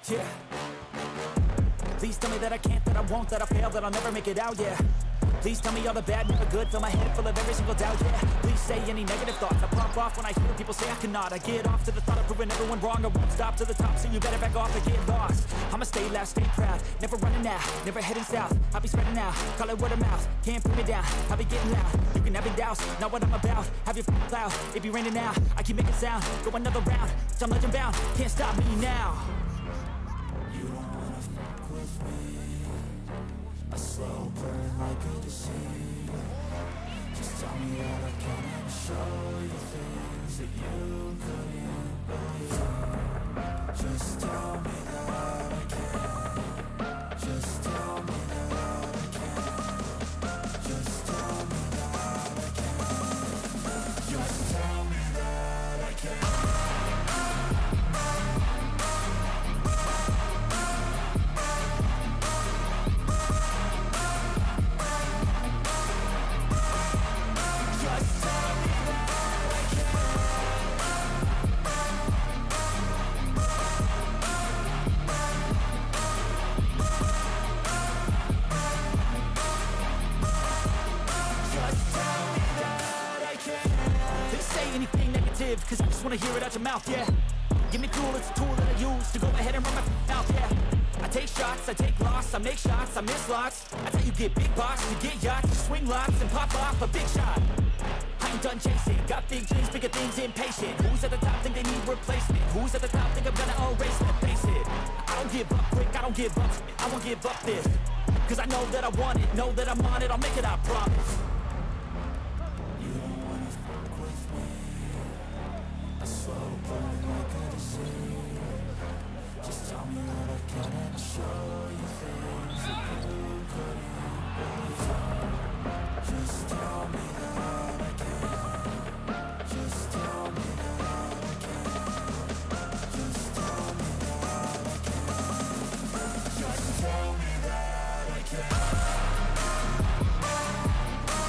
yeah. Please tell me that I can't, that I won't, that I fail, that I'll never make it out, yeah. Please tell me all the bad, never good, fill my head full of every single doubt, yeah. Please say any negative thoughts, I pop off when I hear people say I cannot. I get off to the thought of proving everyone wrong, I won't stop to the top, so you better back off and get lost. I'ma stay loud, stay proud, never running out, never heading south. I'll be spreading out, call it word of mouth, can't put me down, I'll be getting loud. You can have your doubts, not what I'm about, have your cloud, it be raining now, I keep making sound, go another round, I'm legend bound, can't stop me now. You don't wanna fuck with me, a slow burn like a disease. Just tell me that I can and show you things that you couldn't believe. Just tell me that I can. Just tell me that I can. Just tell me that I can. Just tell me that I can. Cause I just wanna hear it out your mouth, yeah. Give me fuel, it's a tool that I use to go ahead and run my mouth, yeah. I take shots, I take loss, I make shots, I miss lots. That's how you get big box, you get yachts, you swing lots and pop off a big shot. I ain't done chasing, got big dreams, bigger things, impatient. Who's at the top think they need replacement? Who's at the top think I'm gonna erase them? Face it, I don't give up quick, I don't give up, I won't give up this. Cause I know that I want it, know that I'm on it, I'll make it, I promise. You don't wanna fuck with me, a slow burn like a disease. Just tell me that I can and show you things that you couldn't believe. Just tell me that I can. Just tell me that I can. Just tell me that I can. Just tell me that I can.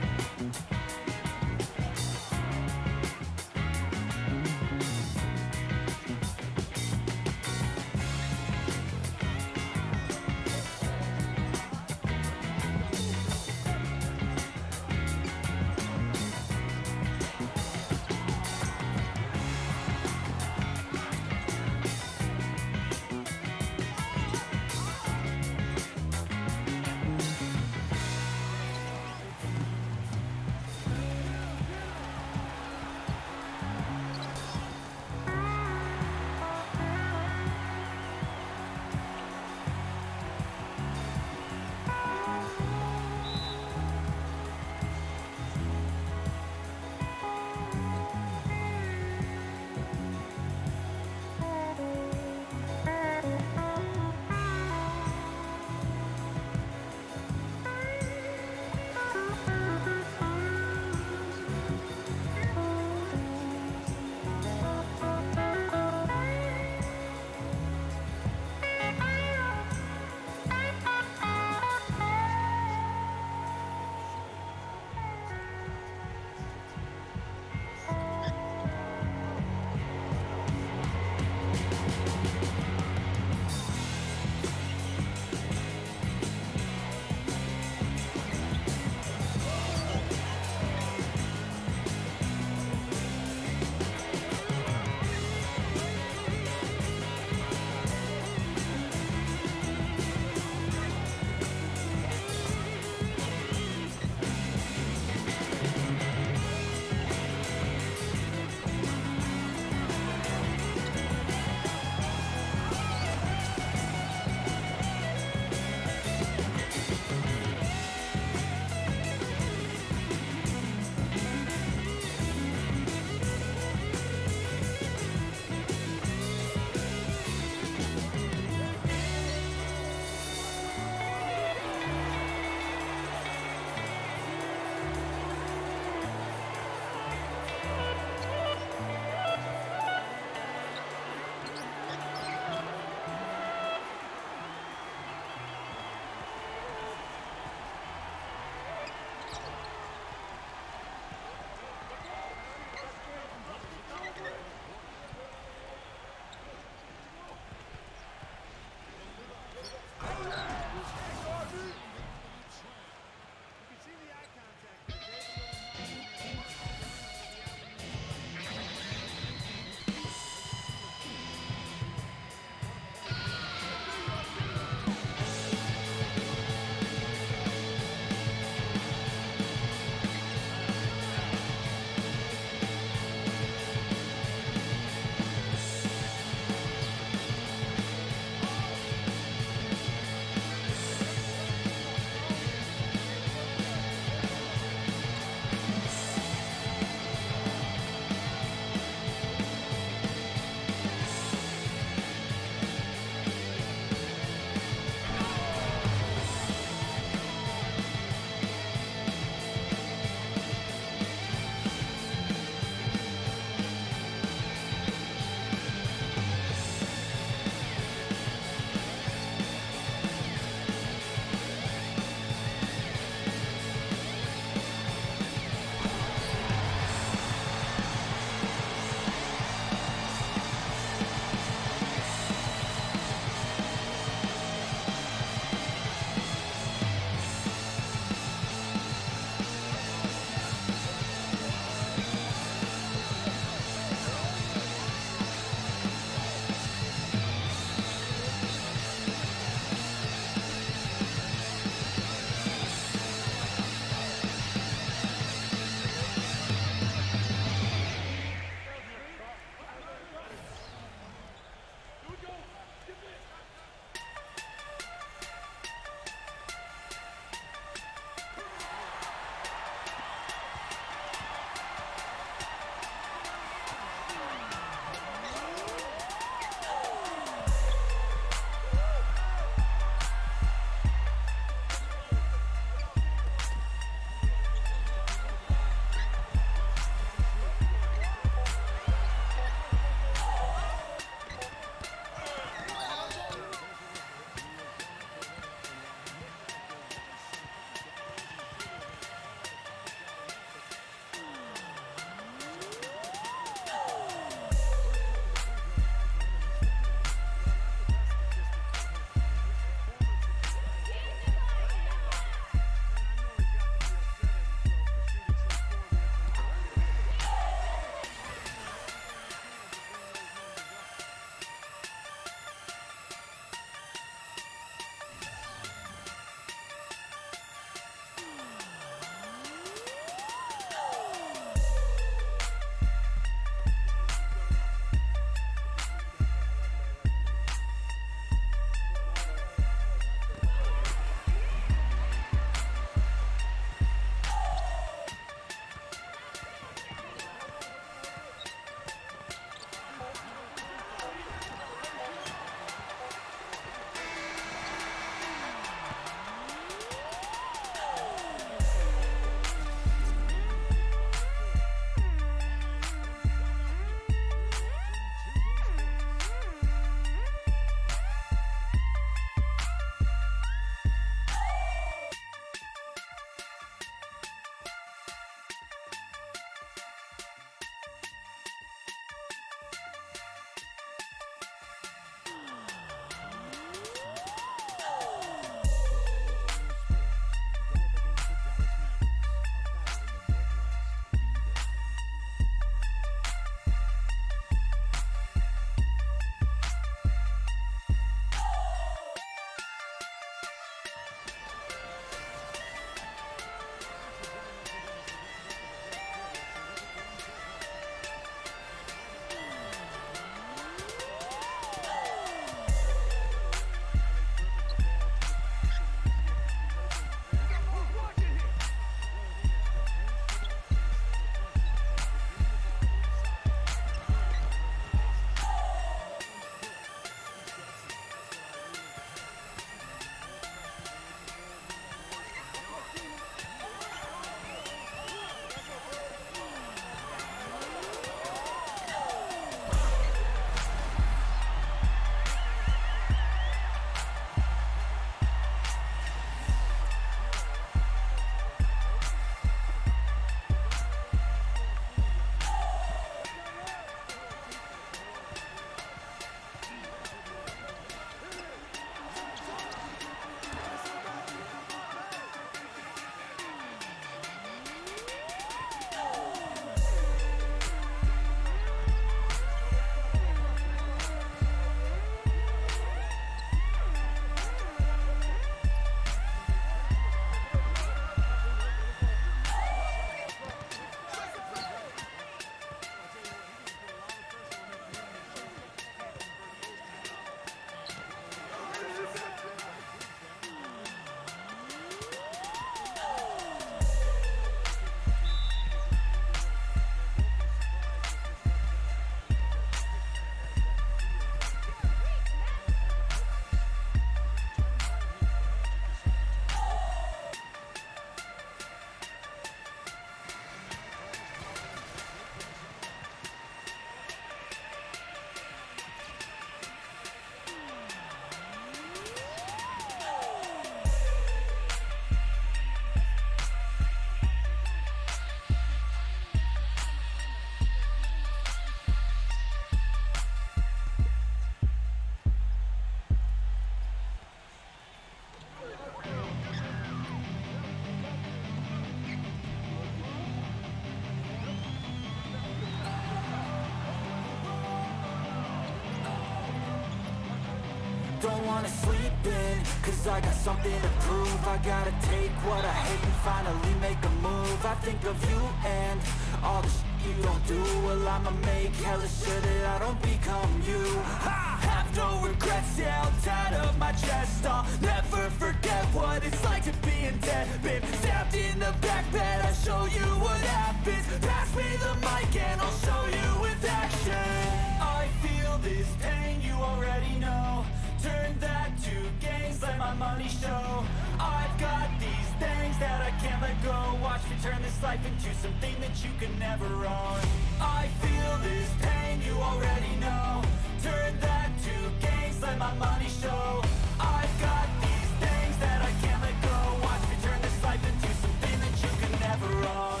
don't wanna sleep in, cause I got something to prove. I gotta take what I hate and finally make a move. I think of you and all the shit you don't do. Well, I'ma make hella sure that I don't become you. I have no regrets, yeah, I'll tie up my chest. I'll never forget what it's like to be in debt. Been stabbed in the back bed, I'll show you what happens. Pass me the mic and I'll show you with action. I feel this pain, you already know. Turn that to gains, let my money show. I've got these things that I can't let go. Watch me turn this life into something that you can never own. I feel this pain, you already know. Turn that to gains, let my money show. I've got these things that I can't let go. Watch me turn this life into something that you can never own.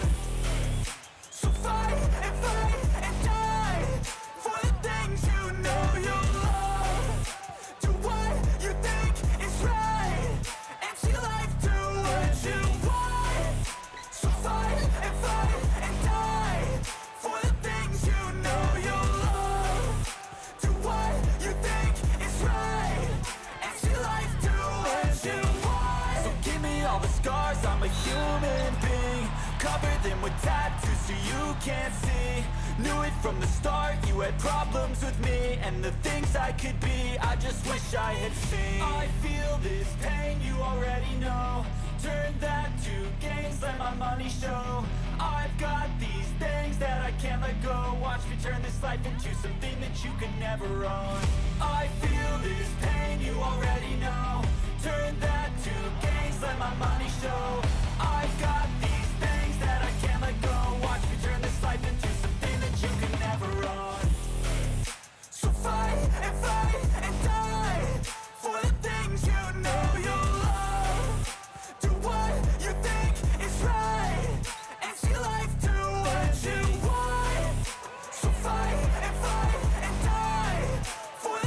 So fight and die for the things you know you love. Do what you think is right and see life do what you want. So fight and die for the things you know you love. Do what you think is right and see life do what you want. So give me all the scars, I'm a human being. Cover them with tattoos so you can't see. Knew it from the start, you had problems with me and the things I could be, I just wish I had seen. I feel this pain, you already know. Turn that to gains, let my money show. I've got these things that I can't let go. Watch me turn this life into something that you could never own. I feel this pain, you already know. Turn that to gains, let my money show. I've got these things that I can't let go. Watch me turn this life into something that you can never own. So fight and die for the things you know you love. Do what you think is right and see life do what you want. So fight and die for